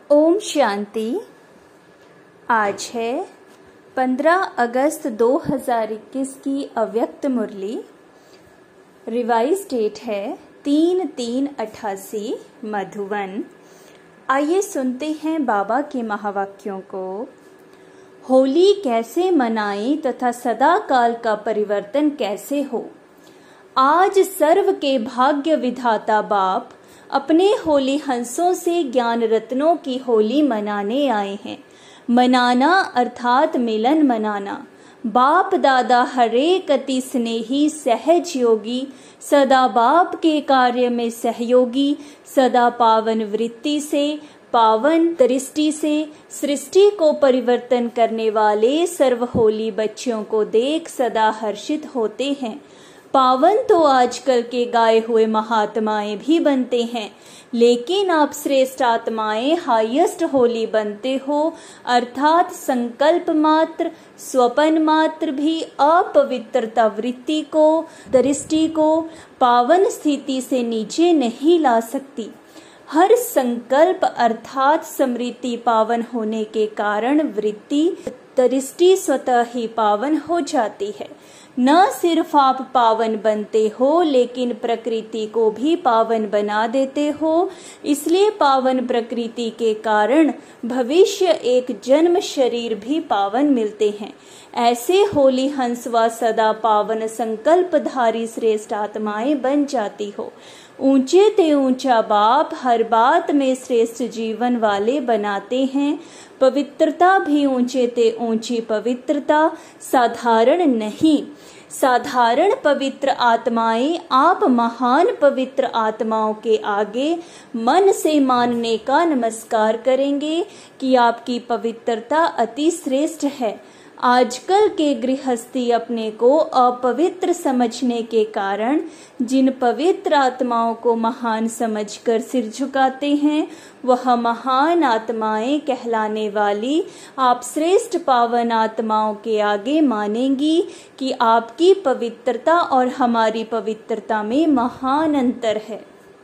ओम शांति। आज है 15 अगस्त 2021 की अव्यक्त मुरली। रिवाइज डेट है 3/3/88 मधुवन। आइए सुनते हैं बाबा के महावाक्यों को। होली कैसे मनाएं तथा सदा काल का परिवर्तन कैसे हो। आज सर्व के भाग्य विधाता बाप अपने होली हंसों से ज्ञान रत्नों की होली मनाने आए हैं। मनाना अर्थात मिलन मनाना। बाप दादा हरेक अति स्नेही सहज योगी, सदा बाप के कार्य में सहयोगी, सदा पावन वृत्ति से पावन दृष्टि से सृष्टि को परिवर्तन करने वाले सर्व होली बच्चों को देख सदा हर्षित होते हैं। पावन तो आजकल के गाए हुए महात्माएं भी बनते हैं, लेकिन आप श्रेष्ठ आत्माएं हाईएस्ट होली बनते हो, अर्थात संकल्प मात्र स्वपन मात्र भी अपवित्रता वृत्ति को दृष्टि को पावन स्थिति से नीचे नहीं ला सकती। हर संकल्प अर्थात स्मृति पावन होने के कारण वृत्ति दृष्टि स्वतः ही पावन हो जाती है। न सिर्फ आप पावन बनते हो, लेकिन प्रकृति को भी पावन बना देते हो। इसलिए पावन प्रकृति के कारण भविष्य एक जन्म शरीर भी पावन मिलते हैं। ऐसे होली हंस व सदा पावन संकल्पधारी श्रेष्ठ आत्माएं बन जाती हो। ऊंचे ते ऊंचा बाप हर बात में श्रेष्ठ जीवन वाले बनाते हैं। पवित्रता भी ऊंचे ते ऊंची पवित्रता, साधारण नहीं। साधारण पवित्र आत्माएं आप महान पवित्र आत्माओं के आगे मन से मानने का नमस्कार करेंगे कि आपकी पवित्रता अति श्रेष्ठ है। आजकल के गृहस्थी अपने को अपवित्र समझने के कारण जिन पवित्र आत्माओं को महान समझकर सिर झुकाते हैं, वह महान आत्माएं कहलाने वाली आप श्रेष्ठ पावन आत्माओं के आगे मानेंगी कि आपकी पवित्रता और हमारी पवित्रता में महान अंतर है।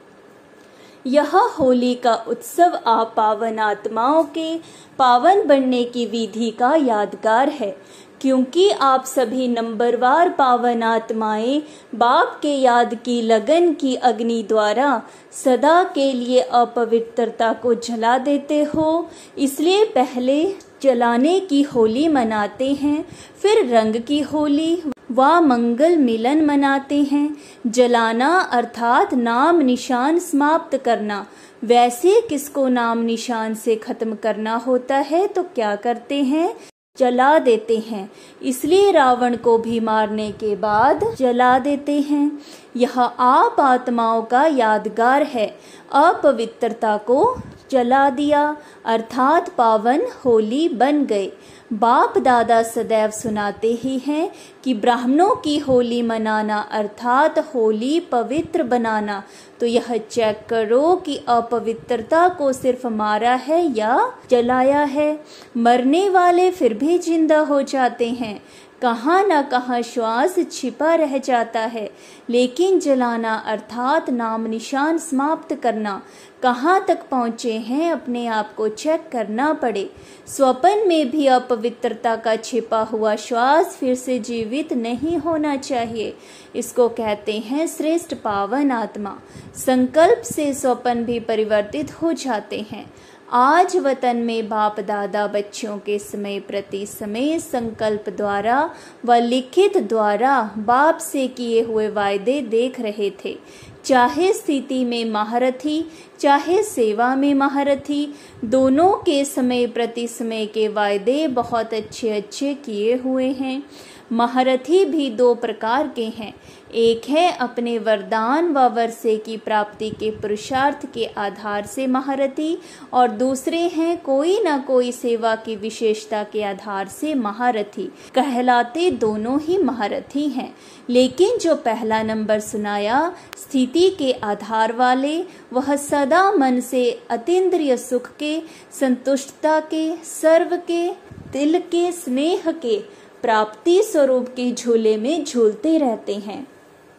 यह होली का उत्सव आप पावन आत्माओं के पावन बनने की विधि का यादगार है, क्योंकि आप सभी नंबरवार पावन आत्माएं बाप के याद की लगन की अग्नि द्वारा सदा के लिए अपवित्रता को जला देते हो। इसलिए पहले जलाने की होली मनाते हैं, फिर रंग की होली व मंगल मिलन मनाते हैं। जलाना अर्थात नाम निशान समाप्त करना। वैसे किसको नाम निशान से खत्म करना होता है तो क्या करते हैं, जला देते हैं। इसलिए रावण को भी मारने के बाद जला देते हैं। यह आप आत्माओं का यादगार है। अपवित्रता को जला दिया अर्थात पावन होली बन गए। बाप दादा सदैव सुनाते ही हैं कि ब्राह्मणों की होली मनाना अर्थात होली पवित्र बनाना। तो यह चेक करो कि अपवित्रता को सिर्फ मारा है या जलाया है। मरने वाले फिर भी जिंदा हो जाते हैं, कहाँ न कहाँ श्वास छिपा रह जाता है, लेकिन जलाना अर्थात नाम निशान समाप्त करना। कहाँ तक पहुँचे हैं अपने आप को चेक करना पड़े। स्वप्न में भी अपवित्रता का छिपा हुआ श्वास फिर से जीवित नहीं होना चाहिए। इसको कहते हैं श्रेष्ठ पावन आत्मा। संकल्प से स्वप्न भी परिवर्तित हो जाते हैं। आज वतन में बाप दादा बच्चों के समय प्रति समय संकल्प द्वारा व लिखित द्वारा बाप से किए हुए वायदे देख रहे थे। चाहे स्थिति में महारथी चाहे सेवा में महारथी, दोनों के समय प्रति समय के वायदे बहुत अच्छे अच्छे किए हुए हैं। महारथी भी दो प्रकार के हैं। एक है अपने वरदान व वर्षे की प्राप्ति के पुरुषार्थ के आधार से महारथी, और दूसरे हैं कोई न कोई सेवा की विशेषता के आधार से महारथी। कहलाते दोनों ही महारथी हैं, लेकिन जो पहला नंबर सुनाया स्थिति के आधार वाले, वह सदा मन से अतीन्द्रिय सुख के, संतुष्टता के, सर्व के, दिल के, स्नेह के, प्राप्ति स्वरूप के झूले में झूलते रहते हैं।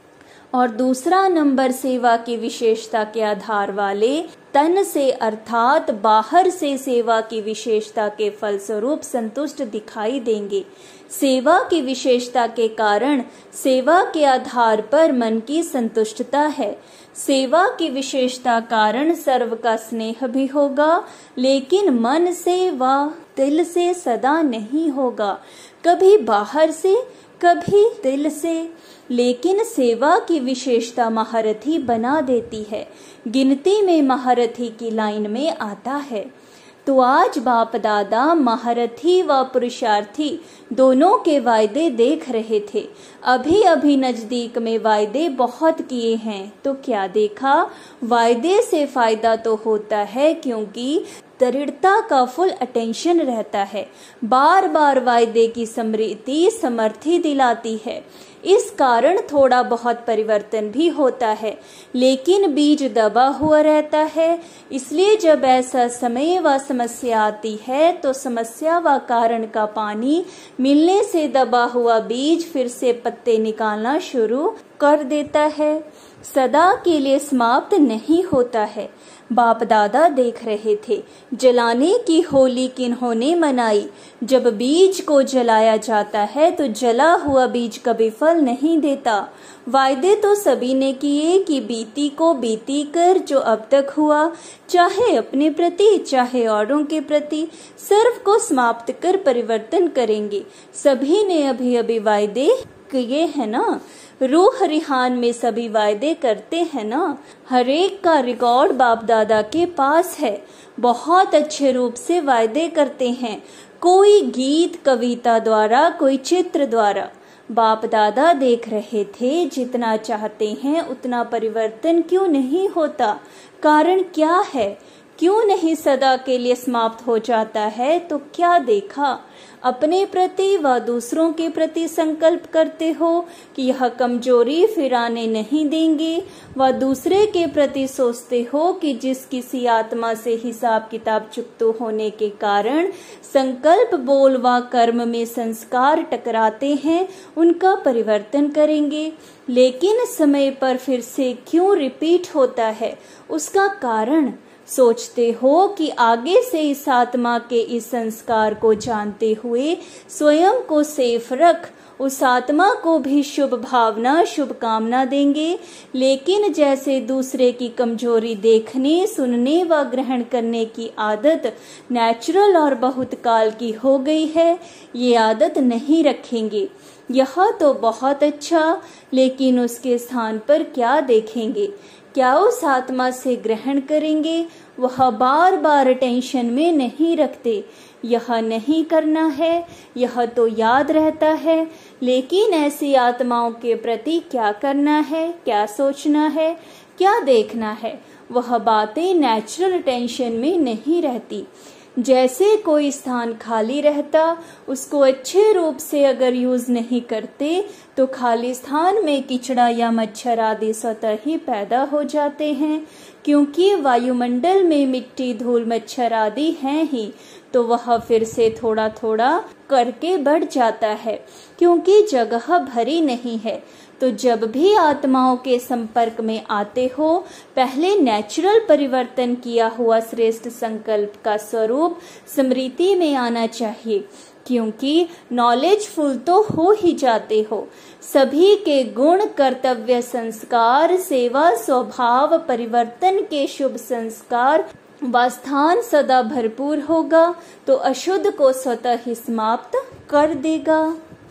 और दूसरा नंबर सेवा की विशेषता के आधार वाले तन से अर्थात बाहर से सेवा की विशेषता के फलस्वरूप संतुष्ट दिखाई देंगे। सेवा की विशेषता के कारण सेवा के आधार पर मन की संतुष्टता है। सेवा की विशेषता कारण सर्व का स्नेह भी होगा, लेकिन मन से व दिल से सदा नहीं होगा, कभी बाहर से कभी दिल से। लेकिन सेवा की विशेषता महारथी बना देती है, गिनती में महारथी की लाइन में आता है। तो आज बाप दादा महारथी व पुरुषार्थी दोनों के वायदे देख रहे थे। अभी अभी नजदीक में वायदे बहुत किए हैं, तो क्या देखा? वायदे से फायदा तो होता है, क्योंकि दृढ़ता का फुल अटेंशन रहता है। बार बार वायदे की स्मृति समर्थी दिलाती है। इस कारण थोड़ा बहुत परिवर्तन भी होता है, लेकिन बीज दबा हुआ रहता है। इसलिए जब ऐसा समय व समस्या आती है, तो समस्या व कारण का पानी मिलने से दबा हुआ बीज फिर से पत्ते निकालना शुरू कर देता है, सदा के लिए समाप्त नहीं होता है। बाप दादा देख रहे थे जलाने की होली किन्होंने मनाई। जब बीज को जलाया जाता है तो जला हुआ बीज कभी फल नहीं देता। वायदे तो सभी ने किए कि बीती को बीती कर जो अब तक हुआ, चाहे अपने प्रति चाहे औरों के प्रति, सर्व को समाप्त कर परिवर्तन करेंगे। सभी ने अभी अभी वायदे किए हैं ना। रूह रिहान में सभी वायदे करते हैं ना। हर एक का रिकॉर्ड बाप दादा के पास है। बहुत अच्छे रूप से वायदे करते हैं, कोई गीत कविता द्वारा, कोई चित्र द्वारा। बाप दादा देख रहे थे जितना चाहते हैं उतना परिवर्तन क्यों नहीं होता, कारण क्या है, क्यों नहीं सदा के लिए समाप्त हो जाता है। तो क्या देखा? अपने प्रति व दूसरों के प्रति संकल्प करते हो कि यह कमजोरी फिर आने नहीं देंगे, व दूसरे के प्रति सोचते हो कि जिस किसी आत्मा से हिसाब किताब चुकता होने के कारण संकल्प बोल व कर्म में संस्कार टकराते हैं, उनका परिवर्तन करेंगे। लेकिन समय पर फिर से क्यों रिपीट होता है, उसका कारण सोचते हो कि आगे से इस आत्मा के इस संस्कार को जानते हुए स्वयं को सेफ रख, उस आत्मा को भी शुभ भावना शुभ कामना देंगे। लेकिन जैसे दूसरे की कमजोरी देखने, सुनने व ग्रहण करने की आदत नेचुरल और बहुत काल की हो गई है, ये आदत नहीं रखेंगे। यह तो बहुत अच्छा, लेकिन उसके स्थान पर क्या देखेंगे, क्या उस आत्मा से ग्रहण करेंगे? वह बार बार टेंशन में नहीं रखते, यह नहीं करना है, यह तो याद रहता है। लेकिन ऐसी आत्माओं के प्रति क्या करना है, क्या सोचना है, क्या देखना है, वह बातें नेचुरल टेंशन में नहीं रहती। जैसे कोई स्थान खाली रहता, उसको अच्छे रूप से अगर यूज नहीं करते तो खाली स्थान में कीचड़ा या मच्छर आदि स्वतः ही पैदा हो जाते हैं। क्योंकि वायुमंडल में मिट्टी धूल मच्छर आदि हैं ही, तो वह फिर से थोड़ा थोड़ा करके बढ़ जाता है, क्योंकि जगह भरी नहीं है। तो जब भी आत्माओं के संपर्क में आते हो, पहले नेचुरल परिवर्तन किया हुआ श्रेष्ठ संकल्प का स्वरूप स्मृति में आना चाहिए, क्योंकि नॉलेजफुल तो हो ही जाते हो। सभी के गुण, कर्तव्य, संस्कार, सेवा, स्वभाव परिवर्तन के शुभ संस्कार व स्थान सदा भरपूर होगा, तो अशुद्ध को स्वतः ही समाप्त कर देगा।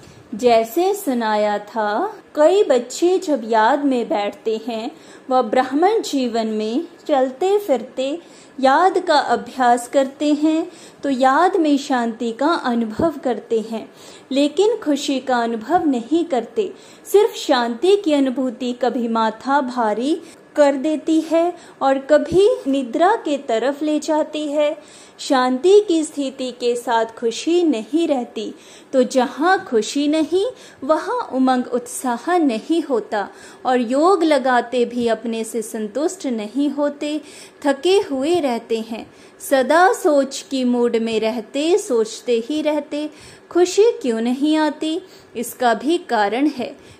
जैसे सुनाया था, कई बच्चे जब याद में बैठते हैं, वह ब्राह्मण जीवन में चलते फिरते याद का अभ्यास करते हैं, तो याद में शांति का अनुभव करते हैं, लेकिन खुशी का अनुभव नहीं करते। सिर्फ शांति की अनुभूति कभी माथा भारी कर देती है और कभी निद्रा के तरफ ले जाती है। शांति की स्थिति के साथ खुशी नहीं रहती, तो जहाँ खुशी नहीं वहाँ उमंग उत्साह नहीं होता, और योग लगाते भी अपने से संतुष्ट नहीं होते, थके हुए रहते हैं, सदा सोच की मूड में रहते, सोचते ही रहते। खुशी क्यों नहीं आती, इसका भी कारण है,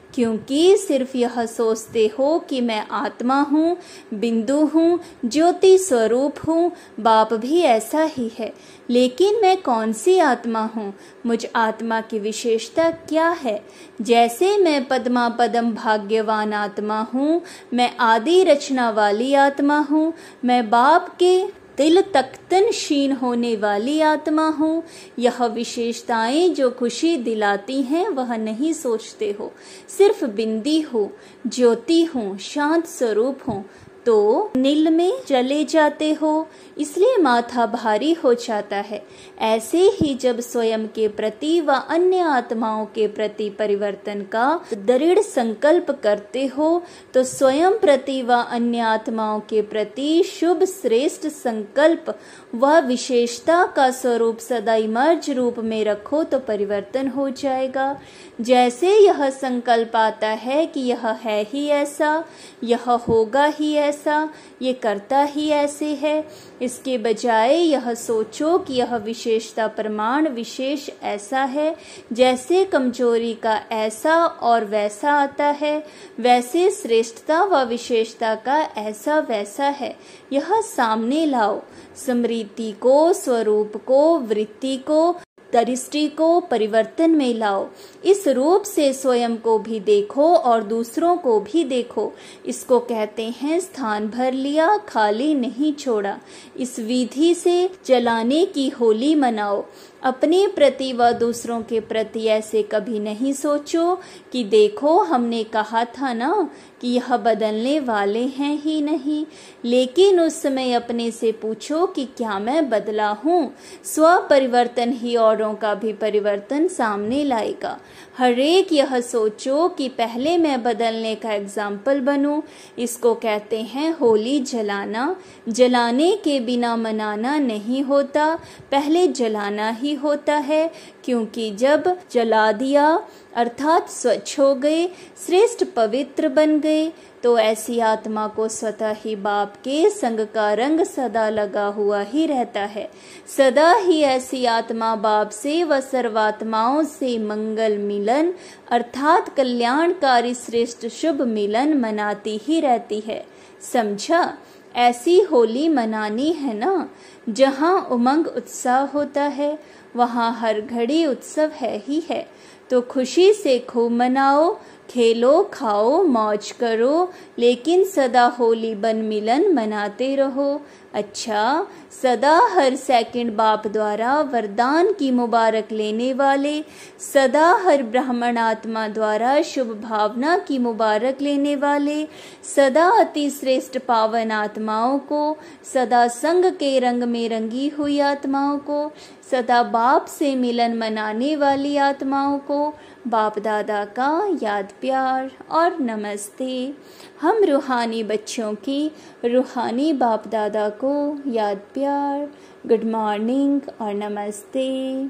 क्योंकि सिर्फ यह सोचते हो कि मैं आत्मा हूँ, बिंदु हूँ, ज्योति स्वरूप हूँ। बाप भी ऐसा ही है, लेकिन मैं कौन सी आत्मा हूँ? मुझ आत्मा की विशेषता क्या है? जैसे मैं पद्मा पदम भाग्यवान आत्मा हूँ, मैं आदि रचना वाली आत्मा हूँ, मैं बाप के दिल तख्तन शीन होने वाली आत्मा हूँ। यह विशेषताएं जो खुशी दिलाती हैं वह नहीं सोचते हो, सिर्फ बिंदी हो, ज्योति हूँ, शांत स्वरूप हूँ, तो नील में चले जाते हो, इसलिए माथा भारी हो जाता है। ऐसे ही जब स्वयं के प्रति व अन्य आत्माओं के प्रति परिवर्तन का दृढ़ संकल्प करते हो तो स्वयं प्रति व अन्य आत्माओं के प्रति शुभ श्रेष्ठ संकल्प व विशेषता का स्वरूप सदा इमर्ज रूप में रखो तो परिवर्तन हो जाएगा। जैसे यह संकल्प आता है कि यह है ही ऐसा, यह होगा ही ऐसा, ये करता ही ऐसे है, इसके बजाय यह सोचो कि यह विशेषता प्रमाण विशेष ऐसा है, जैसे कमजोरी का ऐसा और वैसा आता है, वैसे श्रेष्ठता व विशेषता का ऐसा वैसा है। यह सामने लाओ, स्मृति को, स्वरूप को, वृत्ति को, दृष्टि को परिवर्तन में लाओ। इस रूप से स्वयं को भी देखो और दूसरों को भी देखो। इसको कहते हैं स्थान भर लिया, खाली नहीं छोड़ा। इस विधि से जलाने की होली मनाओ। अपने प्रति व दूसरों के प्रति ऐसे कभी नहीं सोचो कि देखो हमने कहा था ना कि यह बदलने वाले हैं ही नहीं, लेकिन उस समय अपने से पूछो कि क्या मैं बदला हूँ? स्व परिवर्तन ही औरों का भी परिवर्तन सामने लाएगा। हर एक यह सोचो कि पहले मैं बदलने का एग्जाम्पल बनूं। इसको कहते हैं होली जलाना। जलाने के बिना मनाना नहीं होता, पहले जलाना ही होता है, क्योंकि जब जला दिया अर्थात स्वच्छ हो गए, श्रेष्ठ पवित्र बन गए, तो ऐसी आत्मा को स्वतः ही बाप के संग का रंग सदा लगा हुआ ही रहता है। सदा ही ऐसी आत्मा बाप से व सर्वात्माओं से मंगल मिलन अर्थात कल्याणकारी श्रेष्ठ शुभ मिलन मनाती ही रहती है। समझा? ऐसी होली मनानी है ना। जहाँ उमंग उत्साह होता है वहाँ हर घड़ी उत्सव है ही है। तो खुशी से खूब मनाओ, खेलो, खाओ, मौज करो, लेकिन सदा होली बन मिलन मनाते रहो। अच्छा, सदा हर सेकंड बाप द्वारा वरदान की मुबारक लेने वाले, सदा हर ब्राह्मण आत्मा द्वारा शुभ भावना की मुबारक लेने वाले, सदा अति श्रेष्ठ पावन आत्माओं को, सदा संग के रंग में रंगी हुई आत्माओं को, सदा बाप से मिलन मनाने वाली आत्माओं को बाप दादा का याद प्यार और नमस्ते। हम रूहानी बच्चों की रूहानी बाप दादा को याद प्यार, गुड मॉर्निंग और नमस्ते।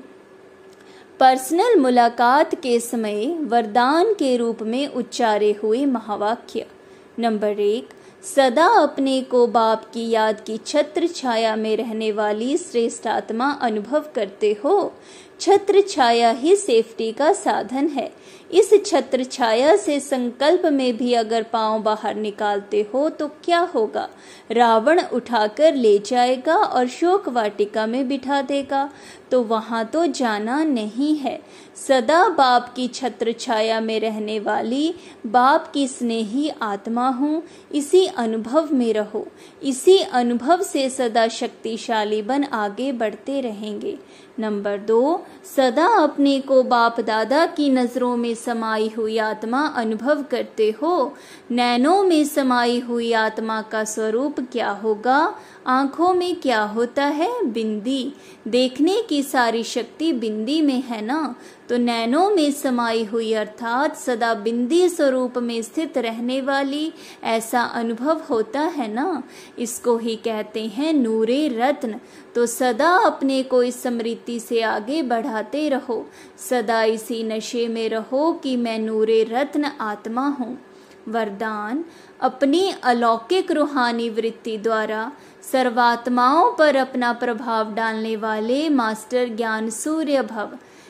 पर्सनल मुलाकात के समय वरदान के रूप में उच्चारे हुए महावाक्य। नंबर 1, सदा अपने को बाप की याद की छत्र छाया में रहने वाली श्रेष्ठ आत्मा अनुभव करते हो। छत्र छाया ही सेफ्टी का साधन है। इस छत्र छाया से संकल्प में भी अगर पांव बाहर निकालते हो तो क्या होगा? रावण उठाकर ले जाएगा और शोक वाटिका में बिठा देगा, तो वहां तो जाना नहीं है। सदा बाप की छत्र छाया में रहने वाली बाप की स्नेही आत्मा हूँ, इसी अनुभव में रहो। इसी अनुभव से सदा शक्तिशाली बन आगे बढ़ते रहेंगे। नंबर 2, सदा अपने को बाप दादा की नजरों में समाई हुई आत्मा अनुभव करते हो। नैनों में समाई हुई आत्मा का स्वरूप क्या होगा? आंखों में क्या होता है? बिंदी। देखने की सारी शक्ति बिंदी में है ना, तो नैनों में समाई हुई अर्थात सदा बिंदी स्वरूप में स्थित रहने वाली ऐसा अनुभव होता है ना, इसको ही कहते हैं नूरे रत्न। तो सदा अपने को इस स्मृति से आगे बढ़ाते रहो। सदा इसी नशे में रहो कि मैं नूरे रत्न आत्मा हूँ। वरदान, अपनी अलौकिक रूहानी वृत्ति द्वारा सर्वात्माओं पर अपना प्रभाव डालने वाले मास्टर ज्ञान सूर्य भव।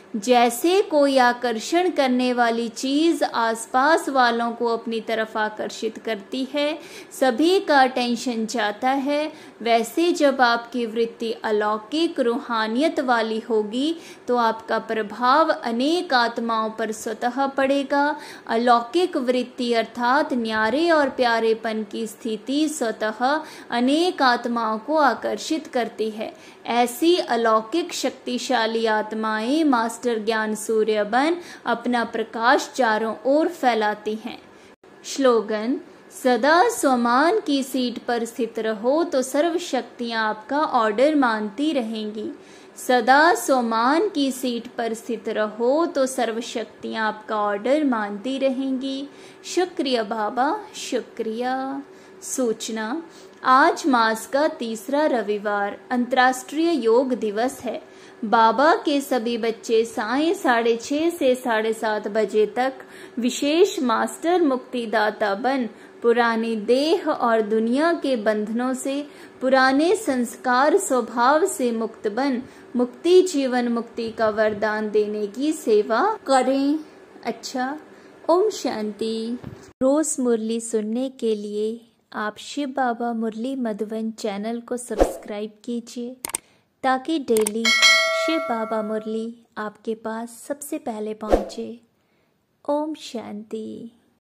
जैसे कोई आकर्षण करने वाली चीज आसपास वालों को अपनी तरफ आकर्षित करती है, सभी का अटेंशन चाहता है, वैसे जब आपकी वृत्ति अलौकिक रूहानियत वाली होगी तो आपका प्रभाव अनेक आत्माओं पर स्वतः पड़ेगा। अलौकिक वृत्ति अर्थात न्यारे और प्यारेपन की स्थिति स्वतः अनेक आत्माओं को आकर्षित करती है। ऐसी अलौकिक शक्तिशाली आत्माएं मास्टर ज्ञान सूर्य बन अपना प्रकाश चारों ओर फैलाती हैं। स्लोगन: सदा स्वमान की सीट पर स्थित रहो तो सर्व शक्तियां आपका ऑर्डर मानती रहेंगी। सदा स्वमान की सीट पर स्थित रहो तो सर्व शक्तियां आपका ऑर्डर मानती रहेंगी। शुक्रिया बाबा, शुक्रिया। सूचना: आज मास का तीसरा रविवार अंतर्राष्ट्रीय योग दिवस है। बाबा के सभी बच्चे सायं 6:30 से 7:30 बजे तक विशेष मास्टर मुक्तिदाता बन पुरानी देह और दुनिया के बंधनों से, पुराने संस्कार स्वभाव से मुक्त बन मुक्ति जीवन मुक्ति का वरदान देने की सेवा करें। अच्छा, ओम शांति। रोज मुरली सुनने के लिए आप शिव बाबा मुरली मधुबन चैनल को सब्सक्राइब कीजिए ताकि डेली शिव बाबा मुरली आपके पास सबसे पहले पहुंचे। ओम शांति।